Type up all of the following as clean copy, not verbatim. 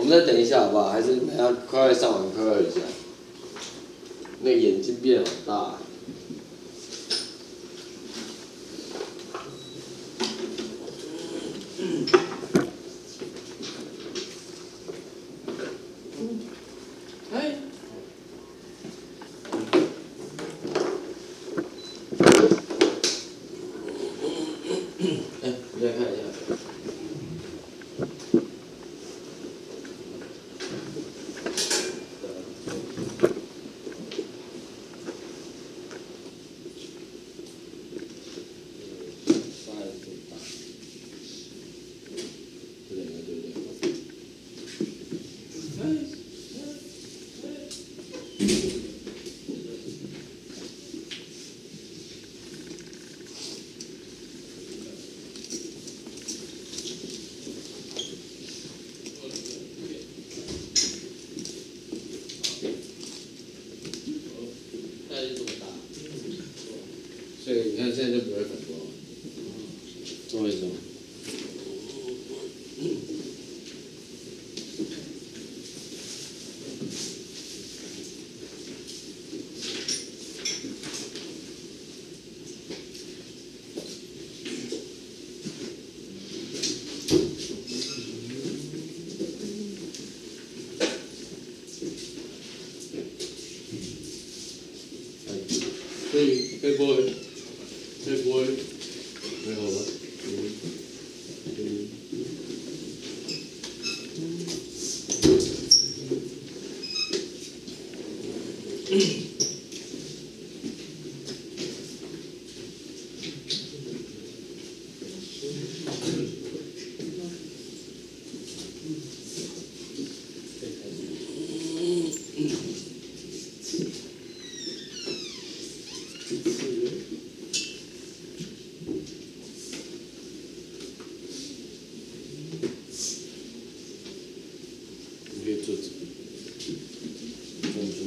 们再等一下好不好？还是等下快上完快一下。那个眼睛变好大。哎。你来看一下。所以你看现在就不会反光了，懂我意思吗？可以播了，可以播了，还好吧？你可以坐着，专注。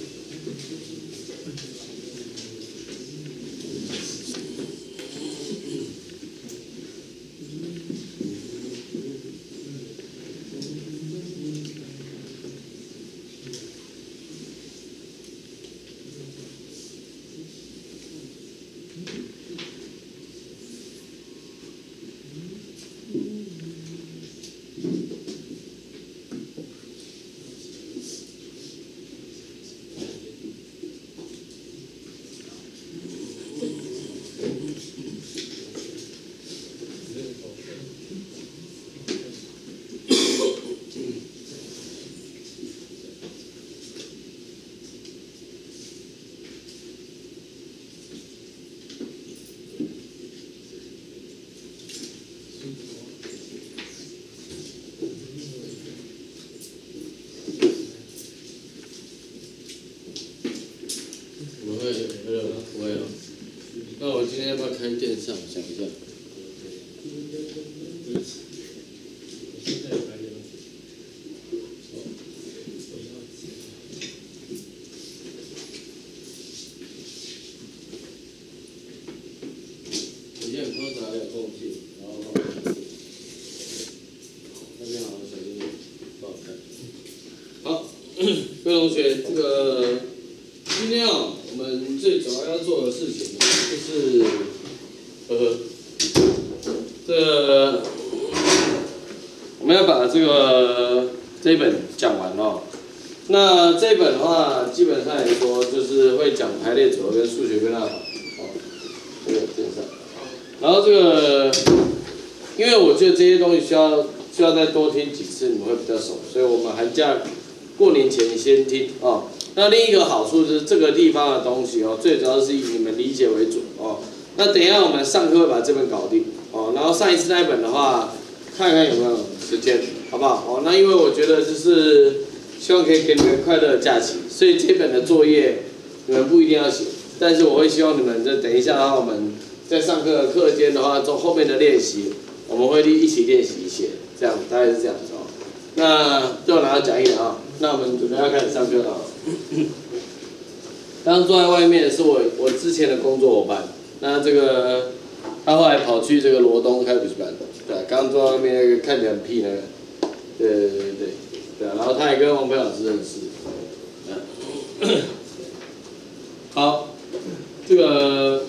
不会，不会了。那我今天要不要开电扇？我想一下。我现在很多杂料空气，然后那边好像小心点，不好看。好，各位同学，这个今天啊，我们最主要要做的事情呢，就是我们要把这一本讲完哦。那这一本的话，基本上来说就是会讲排列组合跟数学归纳法哦，这个介绍。然后这个，因为我觉得这些东西需要再多听几次，你们会比较熟，所以我们寒假过年前先听哦。那另一个好处是这个地方的东西哦，最主要是以你们理解为主哦。那等一下我们上课会把这本搞定哦，然后上一次那一本的话，看看有没有时间，好不好？哦，那因为我觉得就是希望可以给你们快乐的假期，所以这本的作业你们不一定要写，但是我会希望你们等一下的话，我们在上课的课间的话，做后面的练习，我们会一起练习一些，这样大概是这样子哦。那最后拿到讲义了啊，那我们准备要开始上课了啊。刚刚坐在外面是我之前的工作伙伴，那这个他后来跑去这个罗东开补习班，对，刚刚坐在外面那个看起来很屁那个，对。 对啊，然后他也跟王培老师认识。好，这个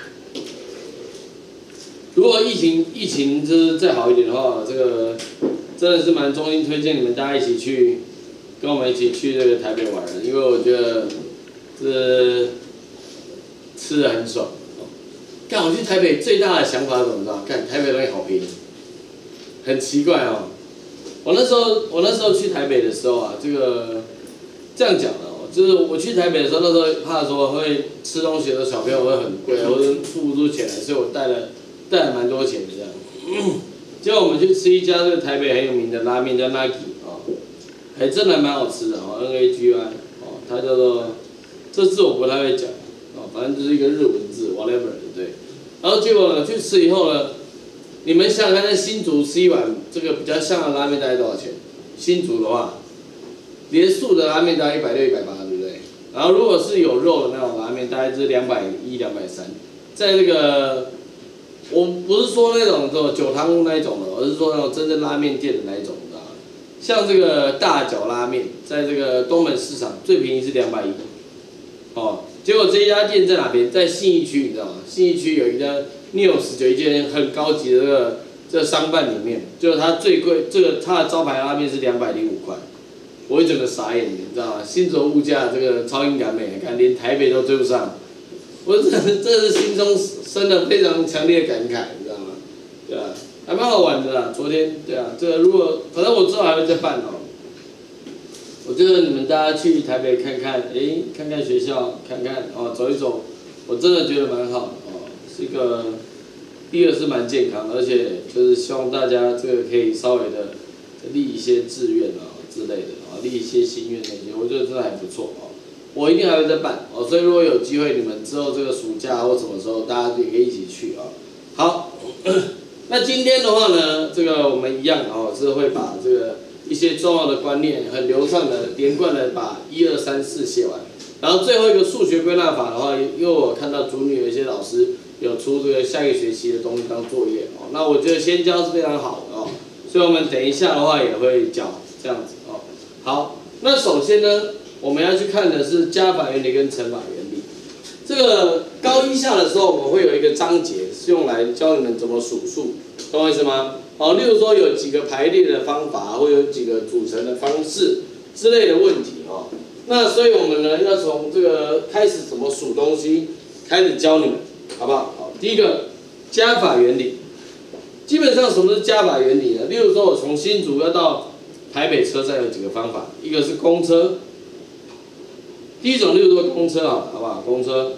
如果疫情就是再好一点的话，这个真的是蛮衷心推荐你们大家一起去，跟我们一起去这个台北玩的，因为我觉得这吃的很爽。看我去台北最大的想法是怎么着？看台北东西好便宜，很奇怪哦。我那时候去台北的时候啊，这样讲的哦，就是我去台北的时候，那时候怕说会吃东西的小朋友会很贵，或者付不出钱来，所以我带了蛮多钱的这样。结果我们去吃一家这个台北很有名的拉面，叫 Nagi 哦，还真的蛮好吃的哦 ，NAGI 哦，它叫做这字我不太会讲哦，反正就是一个日文字 whatever 对。然后结果呢，去吃以后呢，你们想想看，在新竹吃一碗这个比较像的拉面大概多少钱？新竹的话，连素的拉面大概160、180，对不对？然后如果是有肉的那种拉面，大概是210、230。在这个，我不是说那种酒汤屋那一种的，而是说那种真正拉面店的那一种，你知道吗？像这个大脚拉面，在这个东门市场最便宜是210，哦。结果这一家店在哪边？在信义区，你知道吗？信义区有一家 Neos， 有一间很高级的这个商办里面，就是它最贵，它的招牌拉面是205块，我一整个傻眼，你知道吗？新竹物价这个超英赶美，看连台北都追不上，我真是心中生了非常强烈的感慨，你知道吗？对啊，还蛮好玩的啦。昨天对啊，这个如果反正我之后还会再办哦。我觉得你们大家去台北看看，看看学校，看看哦，走一走，我真的觉得蛮好的哦，是一个，第一个是蛮健康的，而且就是希望大家这个可以稍微的立一些志愿啊之类的啊，立一些心愿那些，我觉得真的还不错哦。我一定还会再办哦，所以如果有机会，你们之后这个暑假或什么时候，大家也可以一起去啊。好，那今天的话呢，这个我们一样哦，是会把这个。一些重要的观念很流畅的、连贯的把1、2、3、4写完，然后最后一个数学归纳法的话，因为我看到组里有一些老师有出这个下一个学期的东西当作业哦，那我觉得先教是非常好的哦，所以我们等一下的话也会教这样子哦。好，那首先呢，我们要去看的是加法原理跟乘法原理。这个高一下的时候，我们会有一个章节是用来教你们怎么数数，懂我意思吗？哦，例如说有几个排列的方法，或有几个组成的方式之类的问题哦。那所以我们呢，要从这个开始怎么数东西开始教你们，好不好？好，第一个加法原理，基本上什么是加法原理呢？例如说，我从新竹要到台北车站有几个方法，一个是公车，第一种例如说公车好不好？公车。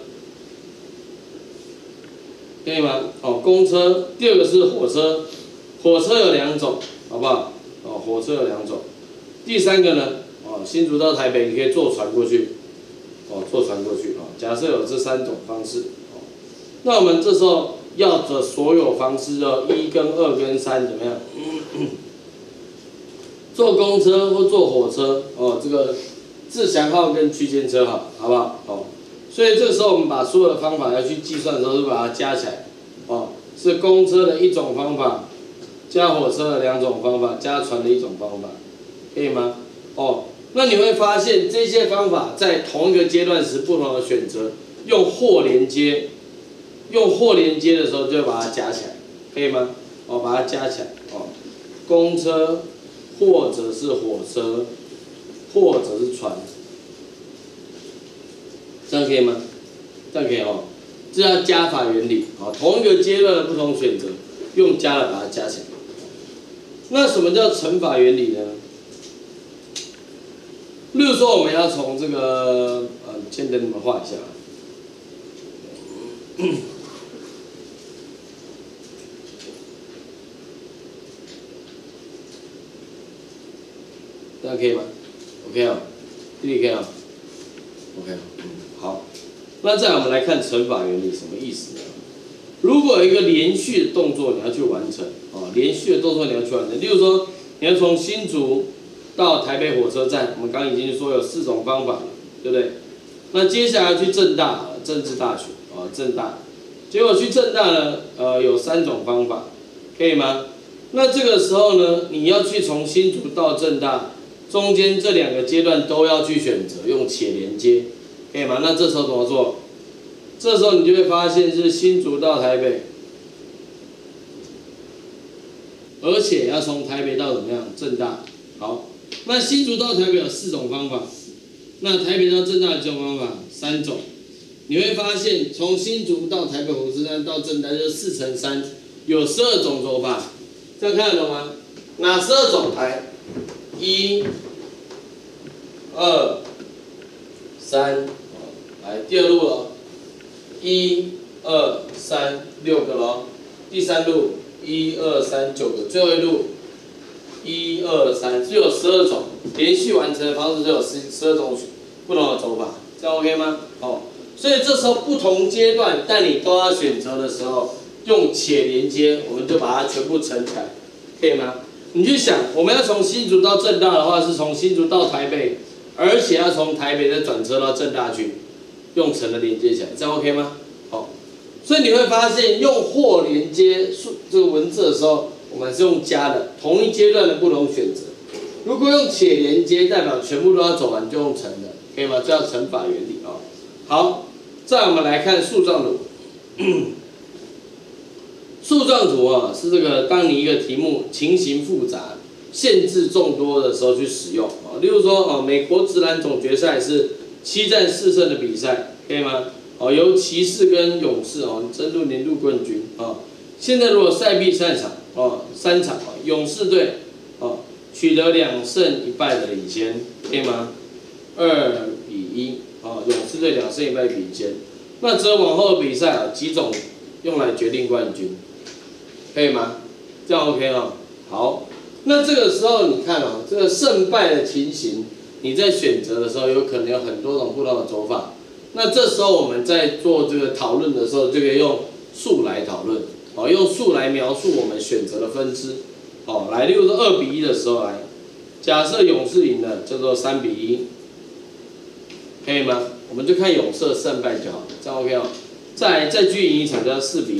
可以吗？哦，公车。第二个是火车，火车有2种，好不好？哦，火车有2种。第三个呢？哦，新竹到台北你可以坐船过去，哦，坐船过去哦。假设有这3种方式，哦，那我们这时候要的所有方式哦，1跟2跟3怎么样？坐公车或坐火车，哦，这个自强号跟区间车号，好不好？哦。所以这个时候我们把所有的方法要去计算的时候，就把它加起来，哦，是公车的1种方法，加火车的2种方法，加船的1种方法，可以吗？哦，那你会发现这些方法在同一个阶段时不同的选择，用或连接的时候就把它加起来，可以吗？哦，把它加起来，哦，公车或者是火车，或者是船。这样可以吗？这样可以哦，这叫加法原理。好，同一个阶段的不同选择，用加了把它加起来。那什么叫乘法原理呢？例如说，我们要从这个，先等你们画一下。这样可以吗 ？OK 啊，弟弟可以啊 ，OK 啊。好，那再来我们来看乘法原理什么意思呢？如果有一个连续的动作你要去完成，连续的动作你要去完成，例如说你要从新竹到台北火车站，我们刚刚已经说有4种方法了，对不对？那接下来要去政大，政治大学，政大，结果去政大呢，有3种方法，可以吗？那这个时候呢，你要去从新竹到政大， 中间这2个阶段都要去选择用且连接，可以吗？那这时候怎么做？这时候你就会发现是新竹到台北，而且要从台北到怎么样？政大。好，那新竹到台北有4种方法，那台北到政大有几种方法？3种。你会发现从新竹到台北火车站到政大就是4乘3，有12种走法，这样看得懂吗？哪12种？来，1、2、3，来第2路了，1、2、3，6个咯。第3路1、2、3，9个，最后一路1、2、3，只有12种，连续完成的方式就有12种不同的走法，这样 OK 吗？哦，所以这时候不同阶段，但你都要选择的时候，用且连接，我们就把它全部乘起来，可以吗？你去想，我们要从新竹到政大的话，是从新竹到台北，而且要从台北再转车到政大去，用乘的连接起来，这样 OK 吗？好，所以你会发现用或连接这个文字的时候，我们是用加的，同一阶段的不同选择。如果用且连接，代表全部都要走完，就用乘的，可以吗？这叫乘法原理啊。好，再我们来看树状图。树状图啊，是这个当你一个题目情形复杂、限制众多的时候去使用啊。例如说，美国职篮总决赛是7战4胜的比赛，可以吗？由骑士跟勇士争夺年度冠军啊。现在如果赛毕3场勇士队取得2胜1败的领先，可以吗？2-1勇士队2胜1败领先。那则往后的比赛几种用来决定冠军。可以吗？这样 OK 哦。好，那这个时候你看这个胜败的情形，你在选择的时候有可能有很多种不同的走法。那这时候我们在做这个讨论的时候，就可以用数来讨论，用数来描述我们选择的分支。来，例如说2-1的时候来，假设勇士赢了，叫做3-1，可以吗？我们就看勇士的胜败就好，这样 OK 哦。再继赢一场叫4-1。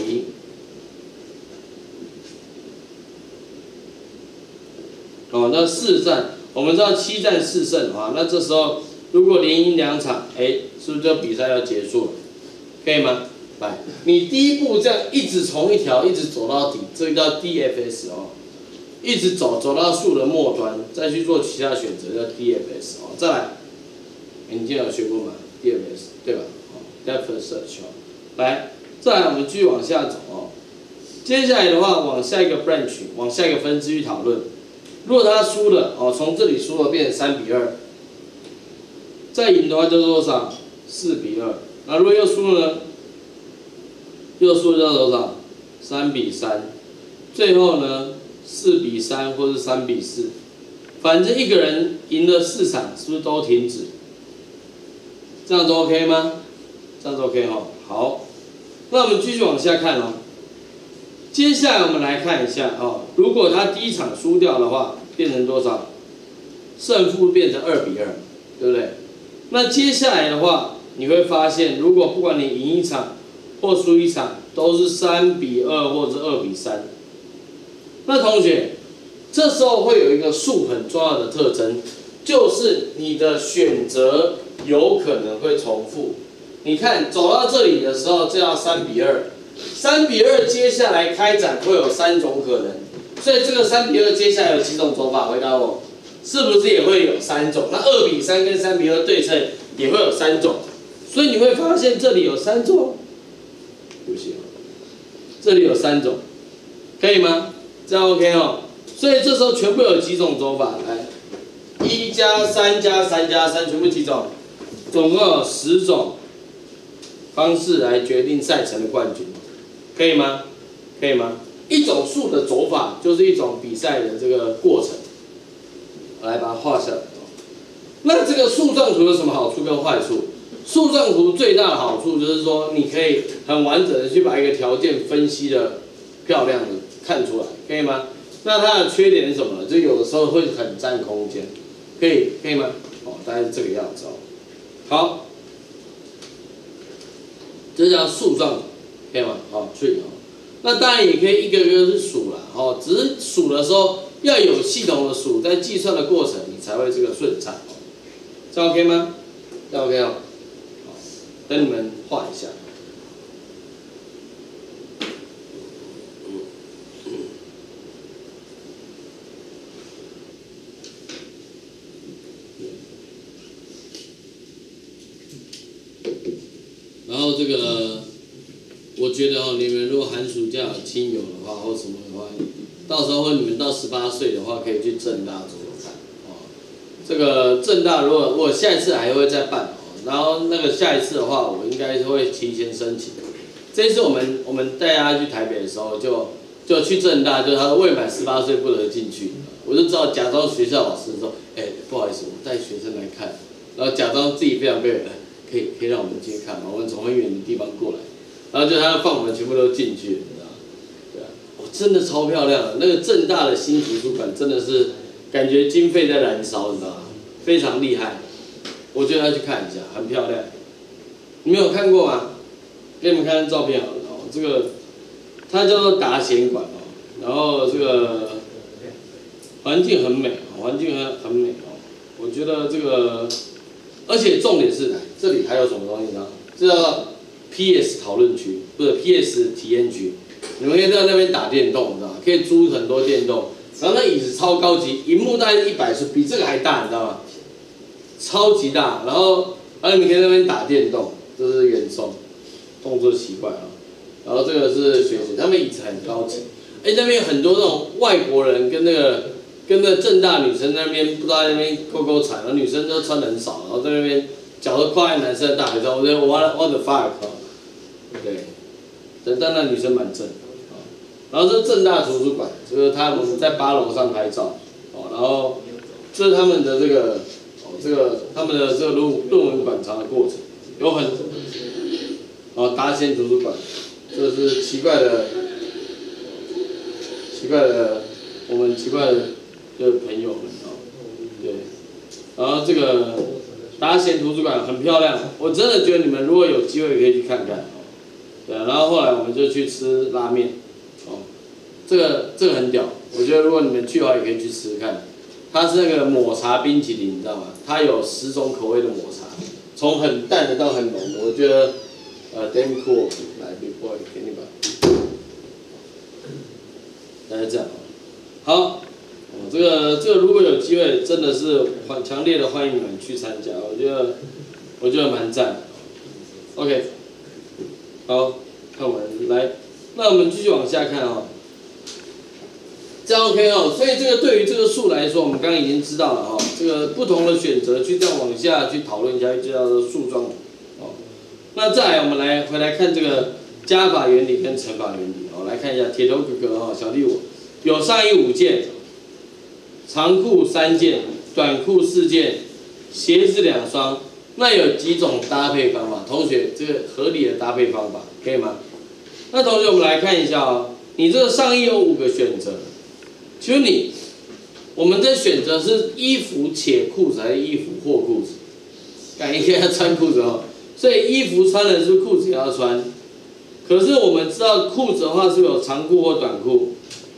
那4战，我们知道7战4胜那这时候如果连赢2场，是不是这比赛要结束了？可以吗？来，你第一步这样一直从一条一直走到底，这个叫 DFS 一直走到树的末端，再去做其他选择叫 DFS 再来，你今天有学过吗 ？DFS 对吧？Depth Search 来，再来我们继续往下走接下来的话，往下一个 branch， 往下一个分支去讨论。如果他输了从这里输了变成3-2，再赢的话叫多少？4-2。那如果又输了呢？又输了叫多少？3-3。最后呢，4-3或是3-4，反正一个人赢了4场，是不是都停止？这样子 OK 吗？这样子 OK 好，那我们继续往下看接下来我们来看一下如果他第一场输掉的话，变成多少？胜负变成2-2，对不对？那接下来的话，你会发现，如果不管你赢1场或输1场，都是3-2或者2-3。那同学，这时候会有一个数很重要的特征，就是你的选择有可能会重复。你看走到这里的时候，这要3-2，3-2接下来开展会有3种可能，所以这个3-2接下来有几种走法？回答我，是不是也会有3种？那2-3跟3-2对称也会有3种，所以你会发现这里有3种，对不起这里有3种，可以吗？这样 OK 所以这时候全部有几种走法？来，1+3+3+3全部几种？总共有10种方式来决定赛程的冠军，可以吗？可以吗？一种数的走法就是一种比赛的这个过程，我来把它画下来。那这个树状图有什么好处跟坏处？树状图最大的好处就是说，你可以很完整的去把一个条件分析的漂亮的看出来，可以吗？那它的缺点是什么呢？就有的时候会很占空间，可以吗？大概是这个样子好，这叫树状图，可以吗？tree那当然也可以一个一个去数啦，只是数的时候要有系统的数，在计算的过程你才会这个顺畅。这样 OK 吗？这样 OK 哦。好，等你们画一下。然后这个，我觉得你们如果寒暑假有亲友的话，或什么的话，到时候你们到18岁的话，可以去政大走走看。这个政大如果我下一次还会再办然后那个下一次的话，我应该会提前申请。这一次我们带大家去台北的时候，就去政大，就他未满18岁不得进去，我就只好假装学校老师说，不好意思，我带学生来看，然后假装自己非常被可以让我们进去看吗？我们从很远的地方过来，然后就他放我们全部都进去，你知道吗？对啊，真的超漂亮的，那个政大的新图书馆真的是感觉经费在燃烧，你知道吗？非常厉害，我觉得要去看一下，很漂亮。你们有看过吗？给你们看照片好了这个它叫做达贤馆然后这个环境很美，环境很美我觉得这个，而且重点是这里还有什么东西呢？这叫 PS 讨论区，不是 PS 体验区。你们可以在那边打电动，你知道吗？可以租很多电动，然后那椅子超高级，萤幕大概100寸，比这个还大，你知道吗？超级大，然后你们可以在那边打电动，这是原送，动作奇怪然后这个是学习，他们椅子很高级，那边有很多那种外国人跟那个政大女生那边不知道在那边勾踩，然后女生都穿得很少，然后在那边脚都跨在男生的大腿上，我觉得what the fuck 对，但那女生蛮正然后这是政大图书馆，就是他们在8楼上拍照然后这是他们的这个他们的这个论文馆藏的过程，有很达贤图书馆，这是奇怪的我们奇怪的朋友们对，然后这个达贤图书馆很漂亮，我真的觉得你们如果有机会可以去看看对然后后来我们就去吃拉面这个很屌，我觉得如果你们去的话也可以去吃吃看。它是那个抹茶冰淇淋，你知道吗？它有10种口味的抹茶，从很淡的到很浓的，我觉得damn cool。来 ，Big Boy 给你吧。大概这样好，这个如果有机会，真的是强烈的欢迎你们去参加，我觉得蛮赞。OK， 好，看完来，那我们继续往下看这样 OK 所以这个对于这个数来说，我们刚刚已经知道了这个不同的选择去这样往下去讨论一下，就叫做树状那再来，我们回来看这个加法原理跟乘法原理来看一下铁头哥哥小弟我有上衣5件，长裤3件，短裤4件，鞋子2双，那有几种搭配方法？同学，这个合理的搭配方法可以吗？那同学，我们来看一下你这个上衣有5个选择。请问我们的选择是衣服且裤子，还是衣服或裤子？应该要穿裤子所以衣服穿的是裤子也要穿。可是我们知道裤子的话是有长裤或短裤，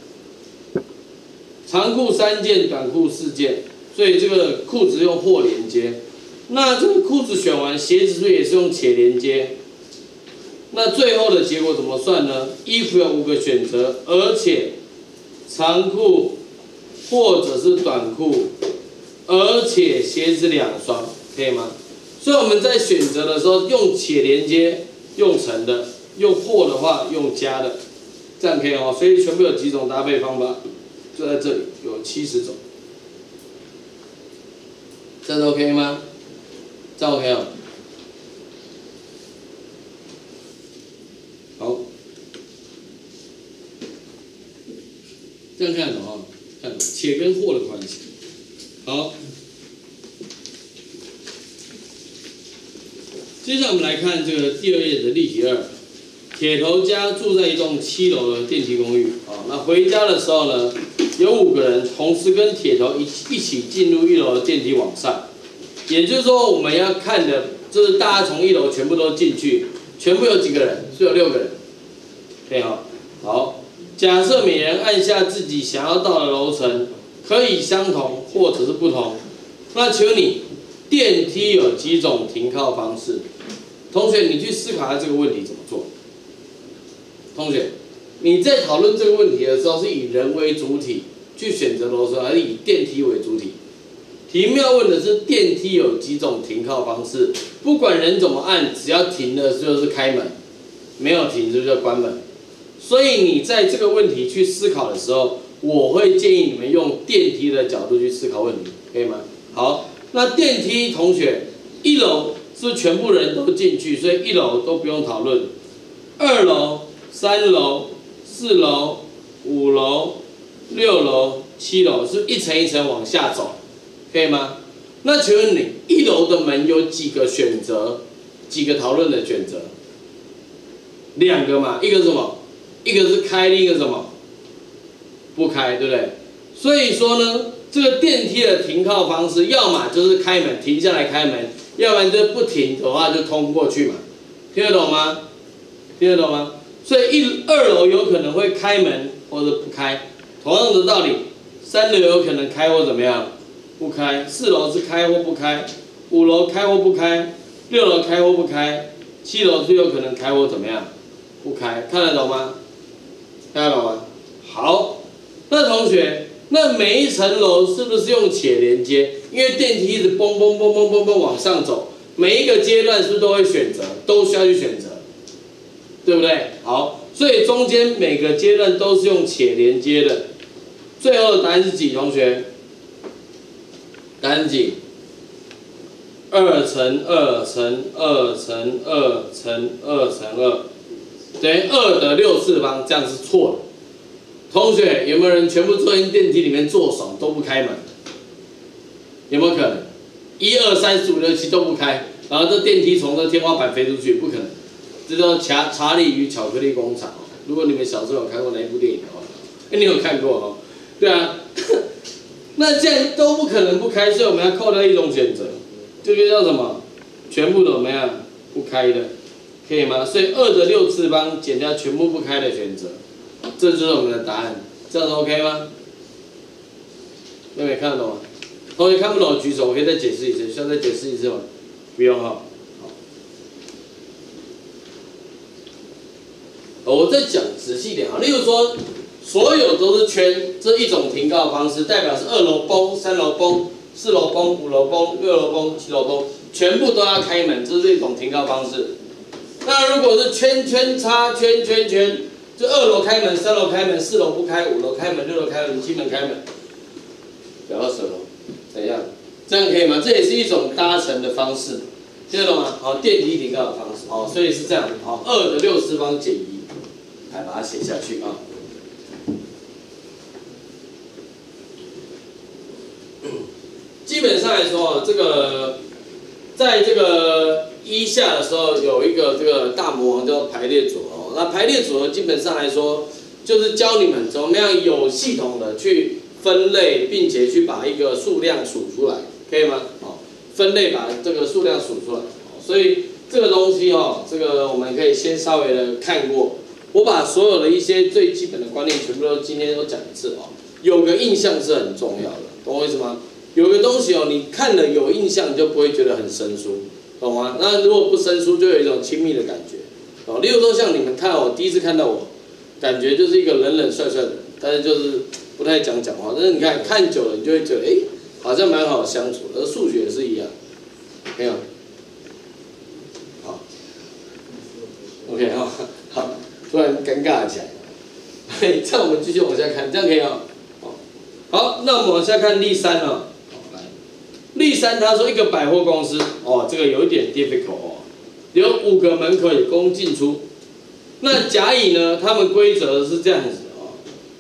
长裤3件，短裤4件，所以这个裤子用或连接。那这个裤子选完，鞋子是不是也是用且连接？那最后的结果怎么算呢？衣服有5个选择，而且长裤或者是短裤，而且鞋子2双，可以吗？所以我们在选择的时候，用且连接，用乘的；用或的话，用加的，这样可以所以全部有几种搭配方法，就在这里有70种，这样 OK 吗？这样 OK 好。这样看懂看懂且跟或的关系。好，接下来我们来看这个第2页的例题2。铁头家住在一栋7楼的电梯公寓那回家的时候呢，有5个人同时跟铁头一起进入1楼的电梯往上，也就是说我们要看的就是大家从1楼全部都进去，全部有几个人？是有6个人。可以好。 假设每人按下自己想要到的楼层，可以相同或者是不同。那请问你，电梯有几种停靠方式？同学，你去思考一下这个问题怎么做。同学，你在讨论这个问题的时候，是以人为主体去选择楼层，还是以电梯为主体？题目要问的是电梯有几种停靠方式，不管人怎么按，只要停了就是开门，没有停就关门。所以你在这个问题去思考的时候，我会建议你们用电梯的角度去思考问题，可以吗？好，那电梯同学，一楼是不是全部人都进去，所以一楼都不用讨论。2楼、3楼、4楼、5楼、6楼、7楼是一层一层往下走，可以吗？那请问你1楼的门有几个选择？几个讨论的选择？2个嘛，一个是什么？一个是开，另一个是什么？不开，对不对？所以说呢，这个电梯的停靠方式，要么就是开门停下来开门，要不然就不停的话就通过去嘛，听得懂吗？听得懂吗？所以2楼有可能会开门或者不开，同样的道理，3楼有可能开或怎么样不开，4楼是开或不开，5楼开或不开，6楼开或不开，7楼是有可能开或怎么样不开，看得懂吗？看得懂吗？好，那同学，那每一层楼是不是用且连接？因为电梯一直蹦蹦蹦蹦蹦蹦往上走，每一个阶段是不是都会选择，都需要去选择，对不对？好，所以中间每个阶段都是用且连接的。最后的答案是几？同学，答案是几？2乘2乘2乘2乘2乘2。等于2的6次方，这样是错的。同学，有没有人全部坐进电梯里面坐爽都不开门？有没有可能？1、2、3、4、5、6、7都不开，然后这电梯从这天花板飞出去，不可能。这叫查理与巧克力工厂。如果你们小时候有看过那一部电影的话，你有看过哦？对啊，那这样都不可能不开，所以我们要扣掉一种选择，这个叫什么？全部怎么样不开的？可以吗？所以2的6次方减掉全部不开的选择，这就是我们的答案，这样子 OK 吗？妹妹看得懂吗？同学看不懂举手，我可以再解释一次，需要再解释一次吗？不用哈。好，我再讲仔细一点啊。例如说，所有都是圈，这一种停靠方式，代表是2楼崩、3楼崩、4楼崩、5楼崩、6楼崩、7楼崩，全部都要开门，这是一种停靠方式。那如果是圈圈叉圈圈圈，就2楼开门、3楼开门、4楼不开、5楼开门、6楼开门、7门开门，不要舌头，怎样？这样可以吗？这也是一种搭乘的方式，听得懂吗？好，电梯停靠的方式，好，所以是这样，好，2的6次方减1，来把它写下去啊。基本上来说，这个在这个1下的时候有一个这个大魔王叫排列组合，那排列组合基本上来说就是教你们怎么样有系统的去分类，并且去把一个数量数出来，可以吗？好，分类把这个数量数出来，所以这个东西哦，这个我们可以先稍微的看过。我把所有的一些最基本的观念全部都今天都讲一次哦，有个印象是很重要的，懂我意思吗？有个东西哦，你看了有印象，你就不会觉得很生疏，懂吗？那如果不生疏，就有一种亲密的感觉，哦。例如说像你们看我第一次看到我，感觉就是一个冷冷帅帅的人，但是就是不太讲话。但是你看久了，你就会觉得，好像蛮好相处的。而数学也是一样，没有？好 ，OK 哈，好，突然尴尬起来。这样我们继续往下看，这样可以啊。好，那我们往下看例3啊。例3他说一个百货公司，这个有一点 difficult 哦，有5个门可以供进出。那甲乙呢，他们规则是这样子哦，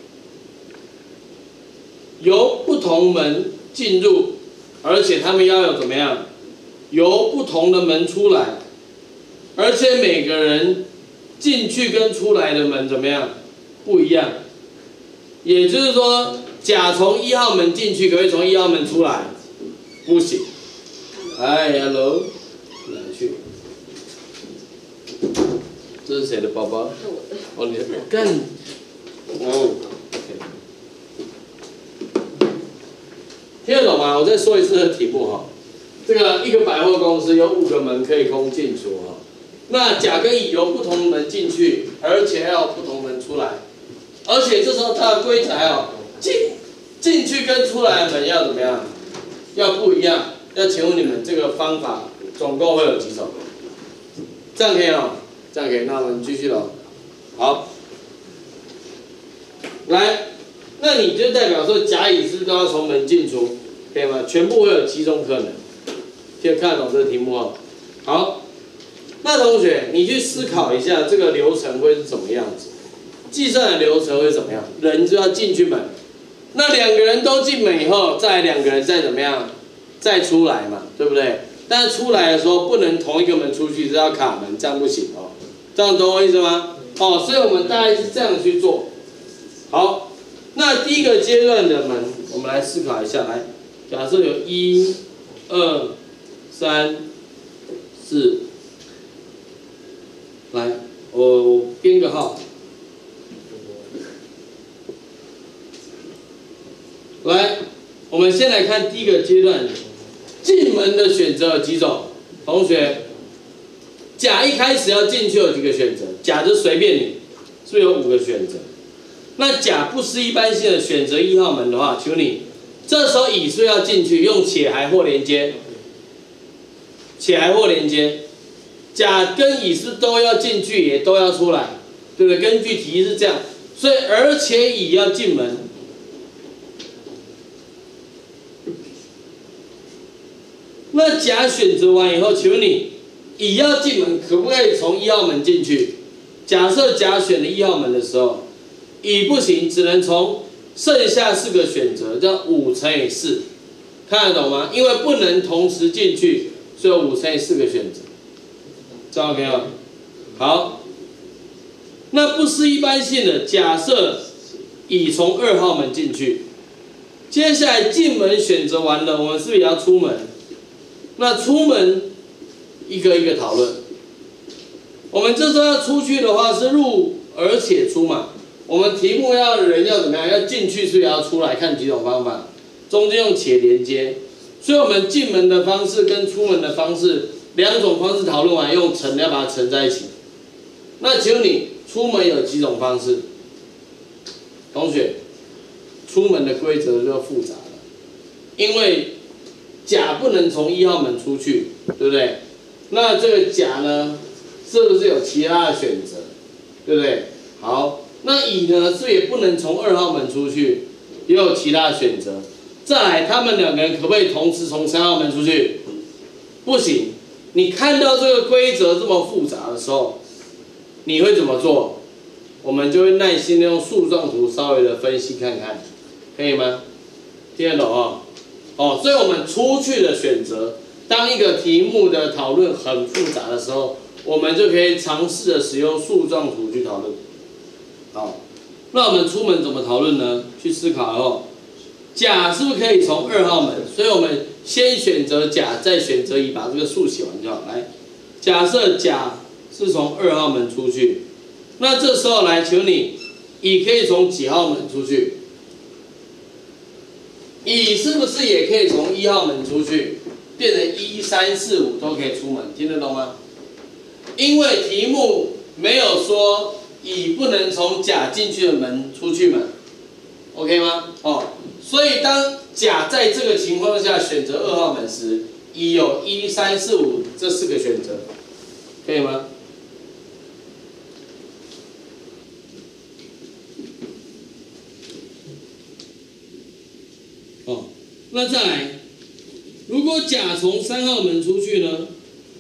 由不同门进入，而且他们要有怎么样？由不同的门出来，而且每个人进去跟出来的门怎么样？不一样。也就是说，甲从1号门进去，可不可以从1号门出来？不行。hello， 哪去？这是谁的包包？哦，你的干， 哦，听得懂吗？我再说一次的题目哈。这个一个百货公司有5个门可以供进出哈。那甲跟乙由不同门进去，而且要有不同门出来，而且这时候它的规则还有进去跟出来的门要怎么样？要不一样。要请问你们这个方法总共会有几种？这样可以哦，这样可以。那我们继续喽。好，来，那你就代表说甲乙是都要从门进出，可以吗？全部会有几种可能？先看懂这个题目哦。好，那同学你去思考一下这个流程会是怎么样子？计算的流程会怎么样？人就要进去门，那2个人都进门以后，再2个人再怎么样？再出来嘛，对不对？但是出来的时候不能同一个门出去，是要卡门，这样不行哦。这样懂我意思吗？哦，所以我们大概是这样去做。好，那第一个阶段的门，我们来思考一下。来，假设有1、2、3、4，来，我编个号。来，我们先来看第一个阶段。进门的选择有几种？同学，甲一开始要进去有几个选择？甲就随便你，是不是有5个选择？那甲不是一般性的选择1号门的话，请问你，这时候乙是不是要进去？用且还或连接，且还或连接，甲跟乙是都要进去，也都要出来，对不对？根据题是这样，所以而且乙要进门。那甲选择完以后，请问你，乙要进门可不可以从1号门进去？假设甲选了1号门的时候，乙不行，只能从剩下4个选择，叫5乘以4，看得懂吗？因为不能同时进去，所以有5乘以4个选择，这样 OK 吗？好，那不是一般性的，假设乙从2号门进去，接下来进门选择完了，我们是不是也要出门？那出门一个一个讨论。我们这时候要出去的话是入而且出嘛。我们题目人要怎么样？要进去是不是也要出来？看几种方法，中间用且连接。所以我们进门的方式跟出门的方式2种方式讨论完，用乘的要把它乘在一起。那请问你出门有几种方式？同学，出门的规则就复杂了，因为甲不能从1号门出去，对不对？那这个甲呢，是不是有其他的选择，对不对？好，那乙呢，是不是也不能从2号门出去，也有其他的选择。再来，他们2个人可不可以同时从3号门出去？不行。你看到这个规则这么复杂的时候，你会怎么做？我们就会耐心的用树状图稍微的分析看看，可以吗？听得懂哦？哦，所以我们出去的选择，当一个题目的讨论很复杂的时候，我们就可以尝试的使用树状图去讨论。好，那我们出门怎么讨论呢？去思考后，甲是不是可以从2号门？所以我们先选择甲，再选择乙，把这个数写完就好。来，假设甲是从2号门出去，那这时候来，请问你，乙可以从几号门出去？乙是不是也可以从1号门出去，变成1、3、4、5都可以出门？听得懂吗？因为题目没有说乙不能从甲进去的门出去门 ，OK 吗？哦，所以当甲在这个情况下选择2号门时，乙有1、3、4、5这4个选择，可以吗？哦，那再来，如果甲从3号门出去呢？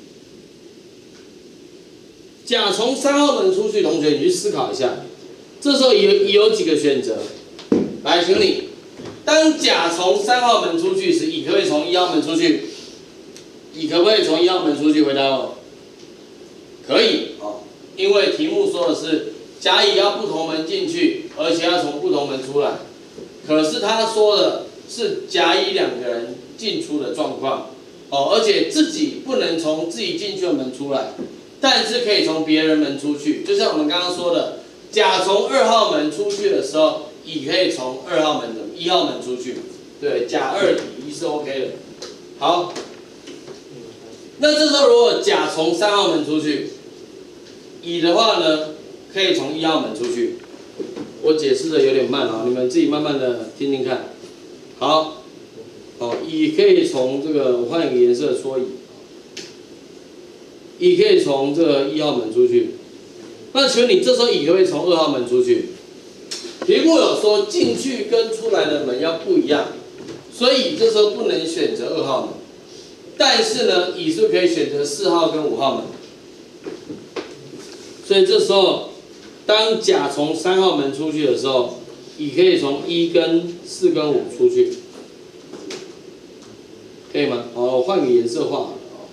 甲从3号门出去，同学你去思考一下，这时候乙有几个选择？来，请你，当甲从3号门出去时，乙可不可以从1号门出去？乙可不可以从1号门出去？回答我。可以哦，因为题目说的是甲乙要不同门进去，而且要从不同门出来。可是他说的是甲乙2个人进出的状况，哦，而且自己不能从自己进去的门出来，但是可以从别人门出去。就像我们刚刚说的， 甲从2号门出去的时候，乙可以从1号门出去。对，甲2乙1是 OK 的。好，那这时候如果甲从3号门出去，乙的话呢，可以从1号门出去。我解释的有点慢啊，你们自己慢慢的听听看。好，乙可以从这个，我换一个颜色说乙。乙可以从这个1号门出去，那请问你这时候乙可不可以从2号门出去？题目有说进去跟出来的门要不一样，所以这时候不能选择2号门。但是呢，乙是可以选择4号跟5号门。所以这时候，当甲从3号门出去的时候，乙可以从1跟4跟5出去，可以吗？我换个颜色画。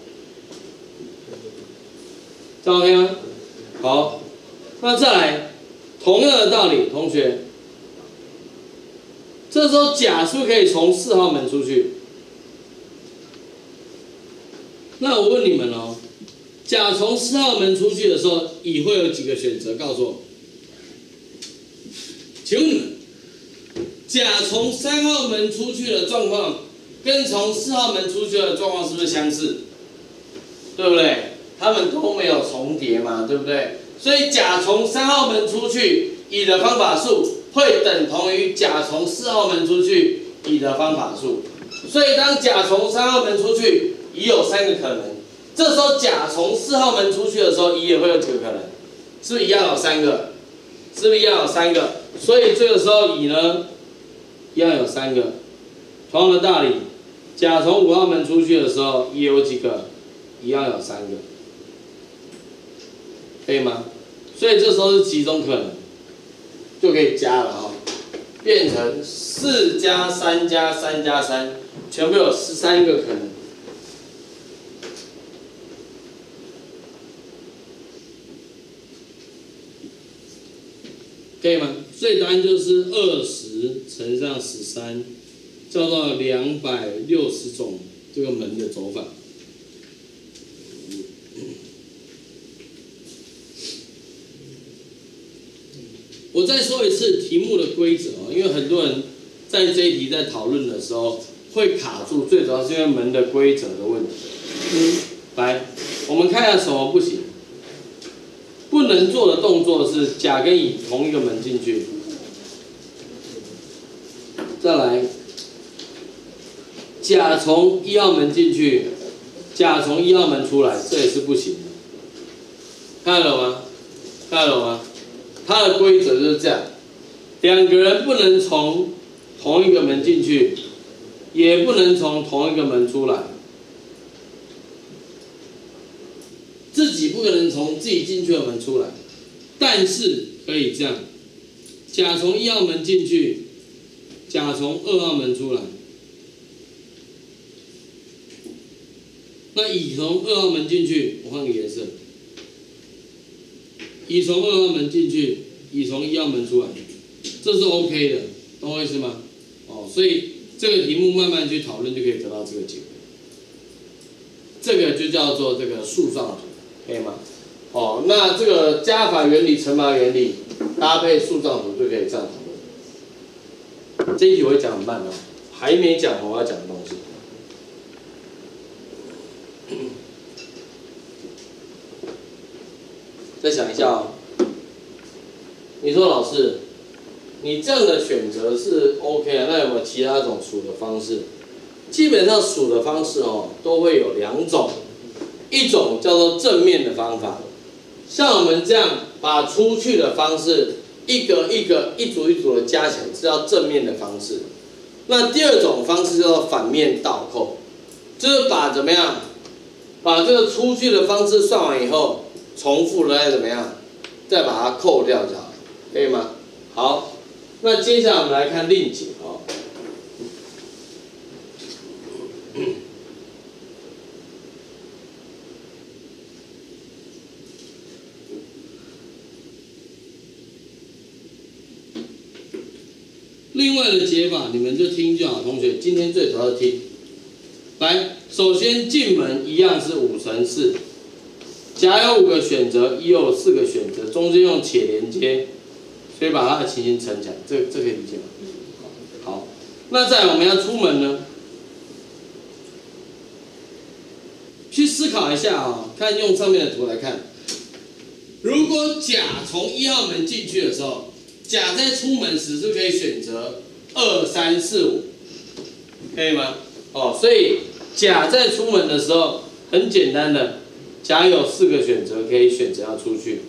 这样 OK 吗？好，那再来，同样的道理，同学，这时候甲是不是可以从4号门出去？那我问你们哦，甲从4号门出去的时候，乙会有几个选择？告诉我。请问你们，甲从3号门出去的状况，跟从4号门出去的状况是不是相似？对不对？它们都没有重叠嘛，对不对？所以甲从3号门出去，乙的方法数会等同于甲从4号门出去，乙的方法数。所以当甲从3号门出去，乙有3个可能。这时候甲从4号门出去的时候，乙也会有几个可能？是不是一样有3个？是不是一样有3个？所以这个时候乙呢，一样有3个。同样的道理，甲从5号门出去的时候，乙有几个？一样有3个。可以吗？所以这时候是几种可能，就可以加了哈，变成4加3加3加3，全部有13个可能。可以吗？所以答案就是20乘上13，叫做260种这个门的走法。我再说一次题目的规则哦，因为很多人在这一题在讨论的时候会卡住，最主要是因为门的规则的问题。来，我们看一下什么不行。不能做的动作是甲跟乙同一个门进去。再来，甲从1号门进去，甲从1号门出来，这也是不行的。看得懂吗？看得懂吗？它的规则就是这样，两个人不能从同一个门进去，也不能从同一个门出来。自己不可能从自己进去的门出来，但是可以这样：甲从1号门进去，甲从2号门出来。那乙从2号门进去，我换个颜色。乙从2号门进去，乙从1号门出来，这是 OK 的，懂我意思吗？所以这个题目慢慢去讨论就可以得到这个结果。这个就叫做这个树状图，可以吗？那这个加法原理、乘法原理搭配树状图就可以这样讨论。这一题我会讲很慢哦，还没讲我要讲的东西。再想一下哦，你说老师，你这样的选择是 OK 啊？那有没有其他种数的方式？基本上数的方式都会有2种，一种叫做正面的方法，像我们这样把出去的方式一个一个、一组一组的加起来，是叫正面的方式。那第二种方式叫做反面倒扣，就是把怎么样，把这个出去的方式算完以后。重复的再怎么样，再把它扣掉就好，可以吗？好，那接下来我们来看另解哦。另外的解法你们就听就好，同学，今天最主要是听。来，首先进门一样是5乘4。甲有5个选择，乙有4个选择，中间用且连接， 所以把它的情形撑起来，这可以理解吗？好，那再来我们要出门呢，去思考一下啊，看用上面的图来看，如果甲从1号门进去的时候，甲在出门时是可以选择2、3、4、5，可以吗？哦，所以甲在出门的时候很简单的，甲有4个选择可以选择要出去。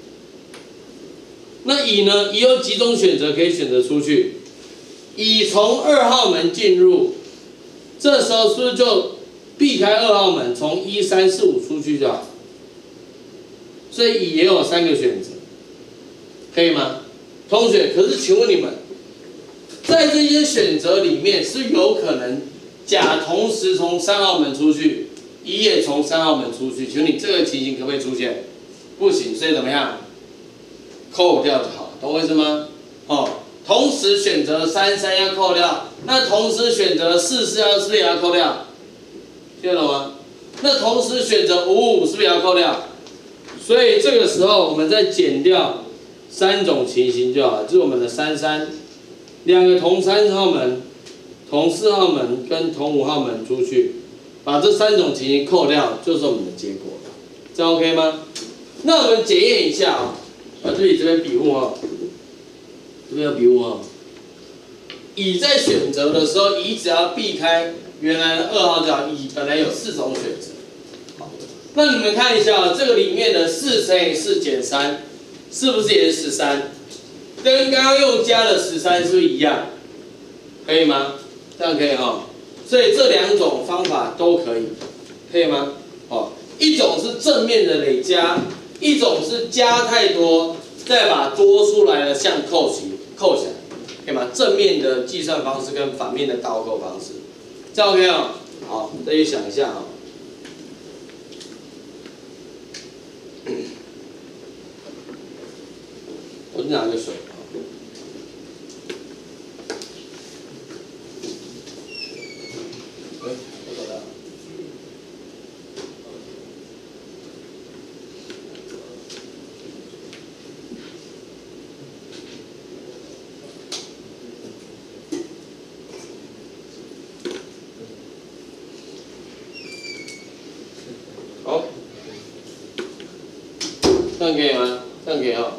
那乙呢？乙有几种选择可以选择出去？乙从2号门进入，这时候是不是就避开2号门，从1、3、4、5出去就好？所以乙也有3个选择，可以吗？同学，可是请问你们，在这些选择里面是有可能甲同时从3号门出去，乙也从3号门出去，请问你这个情形可不可以出现？不行，所以怎么样？扣掉就好，懂我意思吗？哦，同时选择3要扣掉，那同时选择4也要扣掉，听得懂吗？那同时选择5是不是也要扣掉？所以这个时候我们再减掉3种情形就好了，就是我们的33，2个同3号门、同4号门跟同5号门出去，把这3种情形扣掉，就是我们的结果了，这样 OK 吗？那我们检验一下啊。这里这边笔误哈，这边有笔误哈。乙在选择的时候，乙只要避开原来的2号就好。乙本来有4种选择，好，那你们看一下这个里面的4乘以4减3，是不是也是13？跟刚刚又加了13是不是一样？可以吗？这样可以哈。所以这2种方法都可以，可以吗？哦，一种是正面的累加。一种是加太多，再把多出来的项扣起来，可以吗？正面的计算方式跟反面的倒扣方式，这样 OK 哦。好，再去想一下啊。我去拿个水。好，这样可以吗？这样可以哈。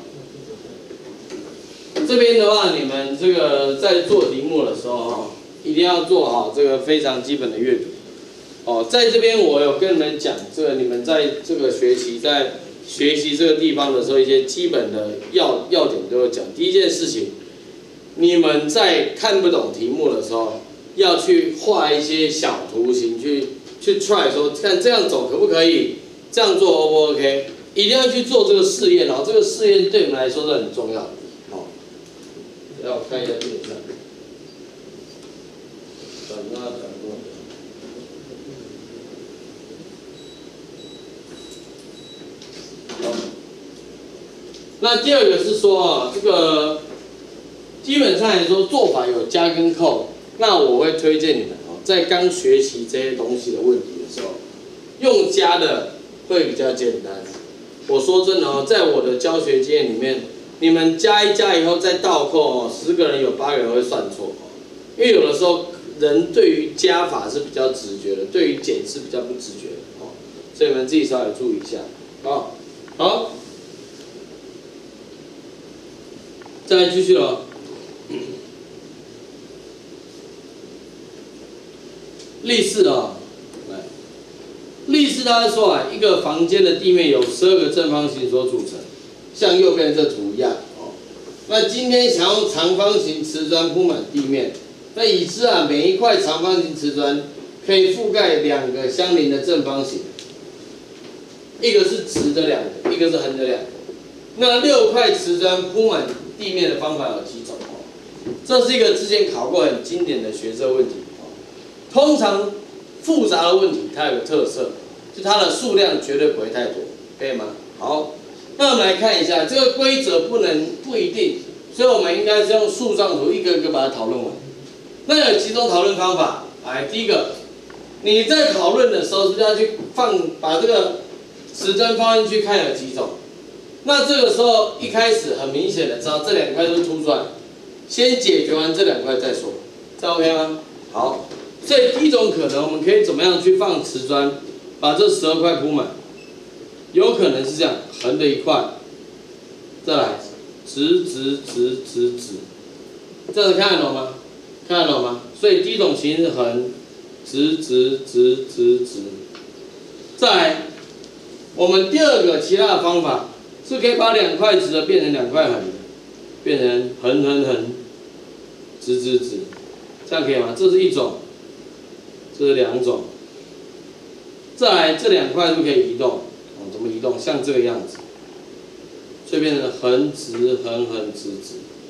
这边的话，你们这个在做题目的时候哈，一定要做好这个非常基本的阅读。哦，在这边我有跟你们讲，这个你们在这个学习在学习这个地方的时候，一些基本的要点都有讲。第一件事情，你们在看不懂题目的时候，要去画一些小图形去 try 说，看这样走可不可以，这样做 O 不 OK？ 一定要去做这个试验，然后这个试验对你们来说是很重要的。好，让我看一下这个。转过。好，那第二个是说啊，这个基本上来说做法有加跟扣，那我会推荐你们哦，在刚学习这些东西的问题的时候，用加的会比较简单。我说真的哦，在我的教学经验里面，你们加一加以后再倒扣哦，10个人有8个人会算错哦，因为有的时候人对于加法是比较直觉的，对于减是比较不直觉的哦，所以你们自己稍微注意一下哦。好，再来继续了。例4啊，来，例4他说啊，一个房间的地面有12个正方形所组成，像右边这图一样哦。那今天想用长方形瓷砖铺满地面，那已知啊，每一块长方形瓷砖可以覆盖2个相邻的正方形，一个是直的2个，一个是横的2个。那6块瓷砖铺满地面的方法有几种哦？这是一个之前考过很经典的学测问题。通常复杂的问题，它有个特色，就它的数量绝对不会太多，可以吗？好，那我们来看一下这个规则不一定，所以我们应该是用树状图一个一个把它讨论完。那有几种讨论方法？来，第一个，你在讨论的时候是不是要去把这个瓷砖放进去看有几种？ 那这个时候一开始很明显的知道这两块都是凸出来，先解决完这两块再说，这样 OK 吗？好，所以第一种可能我们可以怎么样去放瓷砖，把这12块铺满，有可能是这样，横的一块，再来直，这样子看得懂吗？看得懂吗？所以第一种形式是横，直，再来，我们第二个其他的方法是可以把2块直的变成2块横的，变成横，直，这样可以吗？这是一种，这是2种。再来，这2块是不是可以移动？怎么移动？像这个样子，所以变成横直，直。